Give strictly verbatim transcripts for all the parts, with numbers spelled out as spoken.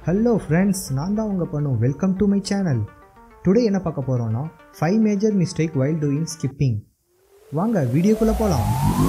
Hello friends, நான் தான் உங்க பண்ணு. Welcome to my channel. Today என்ன பார்க்க போறோம்னா five major mistake while doing skipping. வாங்க வீடியோக்குள்ள போலாம்.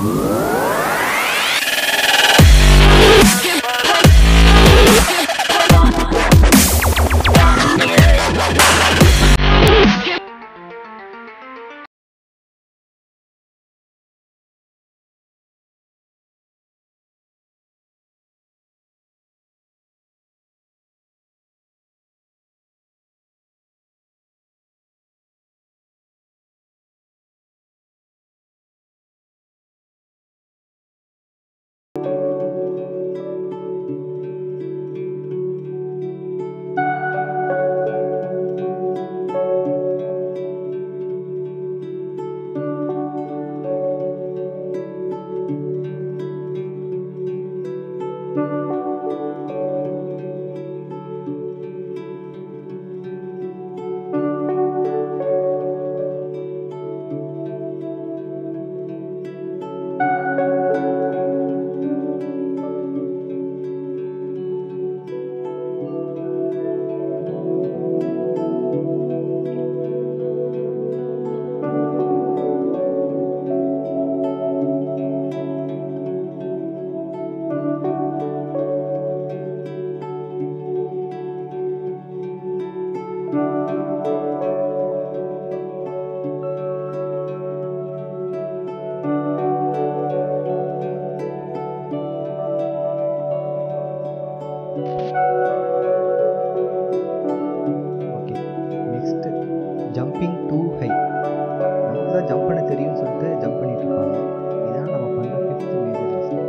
Jumping too high. நமக்கு தான் ஜம்ப் பண்ண தெரியும்னு சொல்லிட்டு ஜம்ப் பண்ணிட்டு இருப்பாங்க. இதான் நம்ம பண்ற fifth major mistake.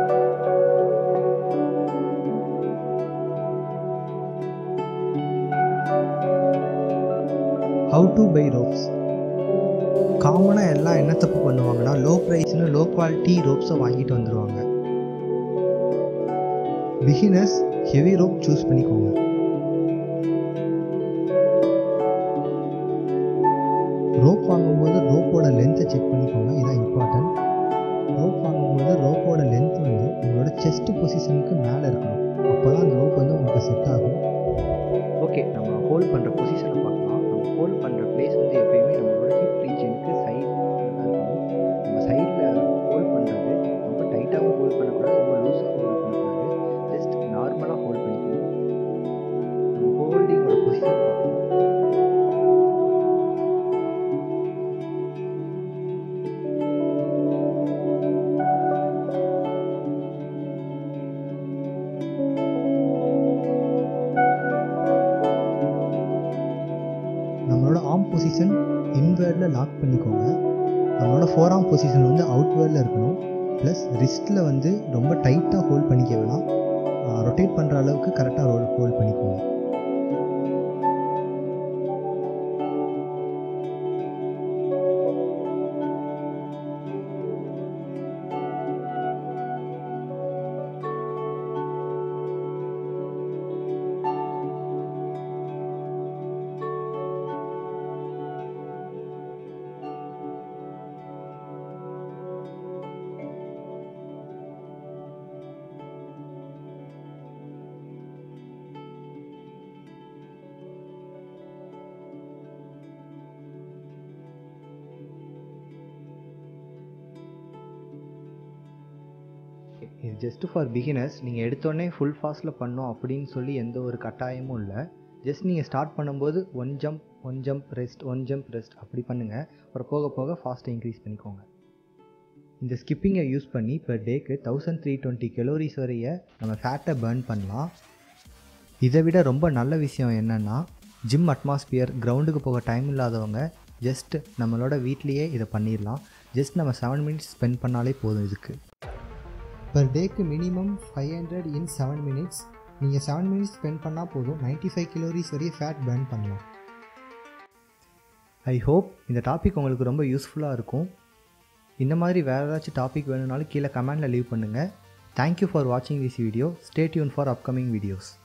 How to buy ropes. காமனா எல்லாம் என்ன தப்பு பண்ணுவாங்கன்னா லோ பிரைஸ்னு லோ குவாலிட்டி ரோப்ஸை வாங்கிட்டு வந்துடுவாங்க. பிகினர்ஸ் ஹெவி ரோப் சூஸ் பண்ணிக்கோங்க. ரோப் வாங்கும்போது ரோப்போட லென்த்தை செக் பண்ணிக்கோங்க, இதான் இம்பார்ட்டன்ட். ரோப் வாங்கும்போது ரோப்போட லென்த் வந்து உங்களோட செஸ்ட் பொசிஷனுக்கு மேலே இருக்கணும். அப்போ தான் அந்த ரோப் வந்து உங்களுக்கு செட் ஆகும். ஓகே, நம்ம ஹோல்ட் பண்ணுற பொசிஷனை பார்க்கலாம். நம்ம ஹோல்ட் பண்ணுற பிளேஸ் வந்து எப்பயுமே நம்மளோட ஹிப் ரீஜனுக்கு சைடு இருக்கணும். நம்ம சைடில் ஹோல்ட் பண்ணுறது ரொம்ப டைட்டாகவும் ஹோல்ட் பண்ணக்கூடாது, ரொம்ப லூஸாகவும் ஹோல்ட் பண்ணக்கூடாது. ஜஸ்ட் நார்மலாக ஹோல்ட் பண்ணிக்கணும். நம்ம ஹோல்டிங்கோட பொசிஷன் பார்க்கணும். நம்மளோட ஆர்ம் பொசிஷன் இன்வேர்டில் லாக் பண்ணிக்கோங்க. நம்மளோட ஃபோர் ஆர்ம் பொசிஷன் வந்து அவுட்வேர்டில் இருக்கணும். ப்ளஸ் ரிஸ்ட்டில் வந்து ரொம்ப டைட்டாக ஹோல்ட் பண்ணிக்க வேணாம், ரொட்டேட் பண்ணுற அளவுக்கு கரெக்டாக ஹோல் ஹோல்ட் பண்ணிக்கோங்க. இது ஜஸ்ட் ஃபார் பிகினர்ஸ். நீங்கள் எடுத்தோடனே ஃபுல் ஃபாஸ்ட்டில் பண்ணோம் அப்படின்னு சொல்லி எந்த ஒரு கட்டாயமும் இல்லை. ஜஸ்ட் நீங்கள் ஸ்டார்ட் பண்ணும்போது one jump one jump rest one jump rest அப்படி பண்ணுங்கள். அப்புறம் போக போக ஃபாஸ்ட்டை இன்க்ரீஸ் பண்ணிக்கோங்க. இந்த ஸ்கிப்பிங்கை யூஸ் பண்ணி பெர் டேக்கு தௌசண்ட் த்ரீ டுவெண்ட்டி கலோரிஸ் வரைய நம்ம ஃபேட்டை பர்ன் பண்ணலாம். இதை விட ரொம்ப நல்ல விஷயம் என்னென்னா, ஜிம் அட்மாஸ்பியர் கிரவுண்டுக்கு போக டைம் இல்லாதவங்க ஜஸ்ட் நம்மளோட வீட்லேயே இதை பண்ணிடலாம். ஜஸ்ட் நம்ம செவன் மினிட்ஸ் ஸ்பெண்ட் பண்ணாலே போதும். இதுக்கு பர் டேக்கு minimum five hundred in seven minutes. நீங்கள் செவன் மினிட்ஸ் ஸ்பெண்ட் பண்ணால் போதும், நைன்ட்டி ஃபைவ் கலோரிஸ் வரையும் ஃபேட் பர்ன் பண்ணலாம். ஐ ஹோப் இந்த டாபிக் உங்களுக்கு ரொம்ப யூஸ்ஃபுல்லாக இருக்கும். இந்த மாதிரி வேறு ஏதாச்சும் டாபிக் வேணும்னாலும் கீழே கமெண்டில் லீவ் பண்ணுங்கள். தேங்க்யூ ஃபார் வாட்சிங் this video. Stay tune for upcoming videos.